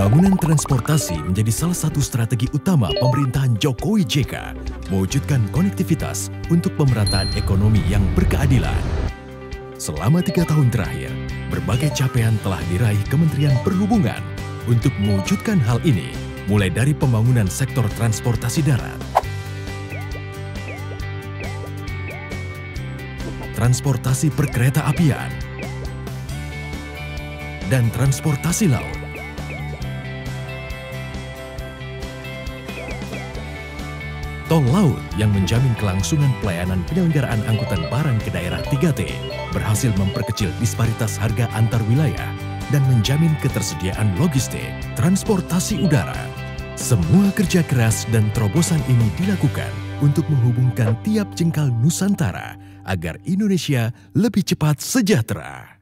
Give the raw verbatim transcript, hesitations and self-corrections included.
Pembangunan transportasi menjadi salah satu strategi utama pemerintahan Jokowi J K, mewujudkan konektivitas untuk pemerataan ekonomi yang berkeadilan. Selama tiga tahun terakhir, berbagai capaian telah diraih Kementerian Perhubungan untuk mewujudkan hal ini, mulai dari pembangunan sektor transportasi darat, transportasi perkereta-apian, dan transportasi laut. Tol laut yang menjamin kelangsungan pelayanan penyelenggaraan angkutan barang ke daerah tiga T berhasil memperkecil disparitas harga antar wilayah dan menjamin ketersediaan logistik transportasi udara. Semua kerja keras dan terobosan ini dilakukan untuk menghubungkan tiap jengkal Nusantara agar Indonesia lebih cepat sejahtera.